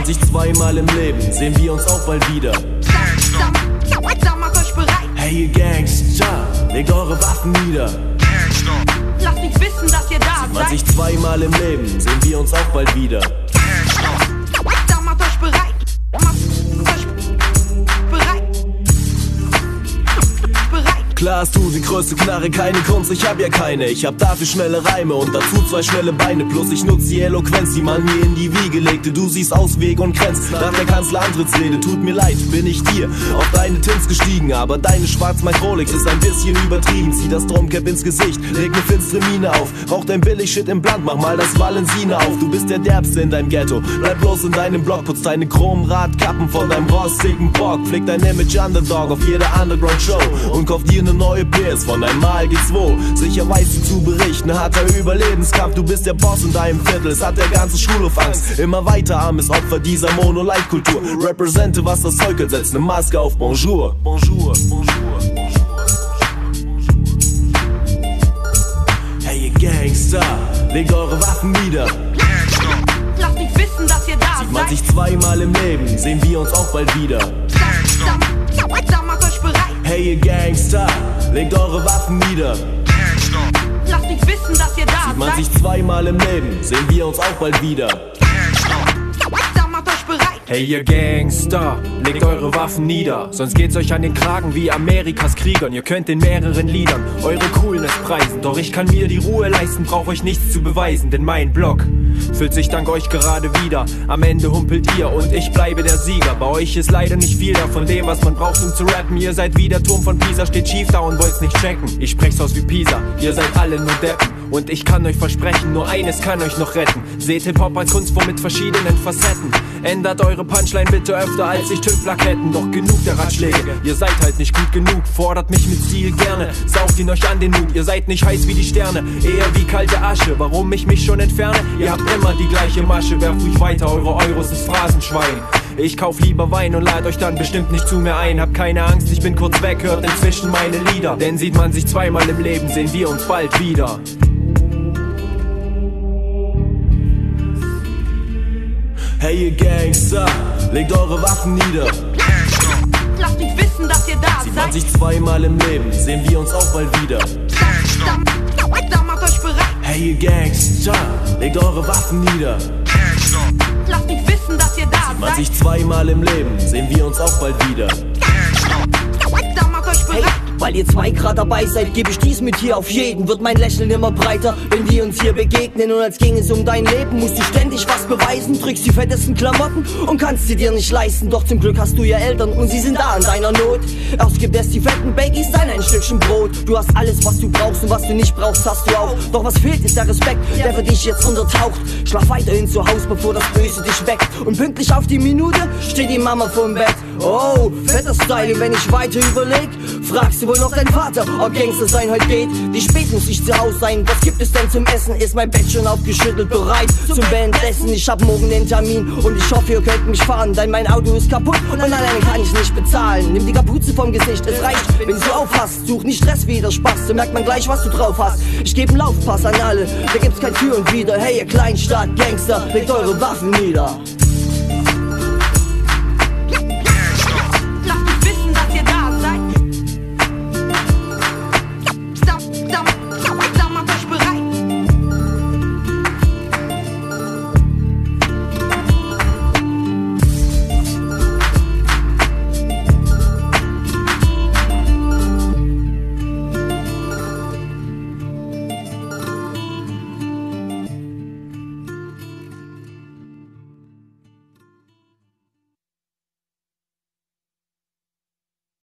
man sich zweimal im Leben, sehen wir uns auch bald wieder. Da macht euch bereit. Hey ihr Gangster, legt eure Waffen nieder. Lasst nicht wissen, dass ihr da Sieht man seid. sich zweimal im Leben, sehen wir uns auch bald wieder. Da macht euch bereit. Klar hast du die größte Knarre, keine Kunst, ich hab ja keine. Ich hab dafür schnelle Reime und dazu 2 schnelle Beine. Plus ich nutze die Eloquenz, die man mir in die Wiege legte. Du siehst aus, Weg und grenzt nach der Kanzlerantrittsrede. Tut mir leid, bin ich dir auf deine Tins gestiegen. Aber deine Schwarz-Mike-Rolex ist ein bisschen übertrieben. Zieh das Stromcap ins Gesicht, leg ne finstere Miene auf. Rauch dein Billig-Shit im Blunt, mach mal das Valensine auf. Du bist der Derbste in deinem Ghetto, bleib bloß in deinem Block. Putz deine Chromradkappen von deinem rostigen Bock. Pfleg dein Image Underdog auf jeder Underground-Show und kauf dir ne neue PS von deinem Mal G2. Sicher weißt du zu berichten, harter Überlebenskampf. Du bist der Boss in deinem Viertel, es hat der ganze Schulhof Angst. Immer weiter armes Opfer dieser Mono-Light-Kultur. Represente, was das Zeug hat, setz ne Maske auf, bonjour. Bonjour, bonjour, bonjour. Hey ihr Gangster, legt eure Waffen nieder. Lasst nicht wissen, dass ihr da Sieht man seid. sich zweimal im Leben, sehen wir uns auch bald wieder. Da macht euch bereit. Hey ihr Gangster, legt eure Waffen nieder. Lasst nicht wissen, dass ihr da Sieht man seid. sich zweimal im Leben, sehen wir uns auch bald wieder. Da macht euch bereit. Hey ihr Gangster, legt eure Waffen nieder, sonst geht's euch an den Kragen wie Amerikas Kriegern. Ihr könnt in mehreren Liedern eure Coolness preisen, doch ich kann mir die Ruhe leisten, brauch euch nichts zu beweisen, denn mein Block füllt sich dank euch gerade wieder. Am Ende humpelt ihr und ich bleibe der Sieger. Bei euch ist leider nicht viel da von dem, was man braucht, um zu rappen. Ihr seid wie der Turm von Pisa, steht schief da und wollt's nicht checken. Ich sprech's aus wie Pisa, ihr seid alle nur Deppen. Und ich kann euch versprechen, nur eines kann euch noch retten. Seht Hip-Hop als Kunstform mit verschiedenen Facetten. Ändert eure Punchline bitte öfter als ich TÜV-Plaketten. Doch genug der Ratschläge, ihr seid halt nicht gut genug. Fordert mich mit Stil gerne, saugt ihn euch an den Mut. Ihr seid nicht heiß wie die Sterne, eher wie kalte Asche. Warum ich mich schon entferne? Ihr habt immer die gleiche Masche. Werft ruhig weiter eure Euros ins Phrasenschwein. Ich kauf lieber Wein und lad euch dann bestimmt nicht zu mir ein. Hab keine Angst, ich bin kurz weg, hört inzwischen meine Lieder. Denn sieht man sich zweimal im Leben, sehen wir uns bald wieder. Hey ihr Gangster, legt eure Waffen nieder. Lasst nicht wissen, dass ihr da Sieht man seid. sich zweimal im Leben, sehen wir uns auch bald wieder. Da macht euch bereit. Hey ihr Gangster, legt eure Waffen nieder. Lasst nicht wissen, dass ihr da Sieht man seid. sich zweimal im Leben, sehen wir uns auch bald wieder. Da macht euch bereit. Weil ihr 2 Grad dabei seid, gebe ich dies mit hier auf jeden. Wird mein Lächeln immer breiter, wenn wir uns hier begegnen. Und als ging es um dein Leben, musst du ständig was beweisen. Trägst die fettesten Klamotten und kannst sie dir nicht leisten. Doch zum Glück hast du ja Eltern und sie sind da in deiner Not. Erst gibt es die fetten Baggies, dann ein Stückchen Brot. Du hast alles, was du brauchst, und was du nicht brauchst, hast du auch. Doch was fehlt, ist der Respekt, der für dich jetzt untertaucht. Schlaf weiterhin zu Haus, bevor das Böse dich weckt. Und pünktlich auf die Minute steht die Mama vorm Bett. Oh, fetter Style, wenn ich weiter überleg, fragst du wohl noch deinen Vater, ob Gangster sein heute geht. Wie spät muss ich zu Hause sein? Was gibt es denn zum Essen? Ist mein Bett schon aufgeschüttelt, bereit zum Bandessen? Ich hab morgen den Termin und ich hoffe, ihr könnt mich fahren, denn mein Auto ist kaputt und alleine kann ich nicht bezahlen. Nimm die Kapuze vom Gesicht, es reicht, wenn du aufhast. Such nicht Stress, wieder Spaß, so merkt man gleich, was du drauf hast. Ich geb einen Laufpass an alle, da gibt's kein Für und Wider. Hey, ihr Kleinstadt-Gangster, legt eure Waffen nieder.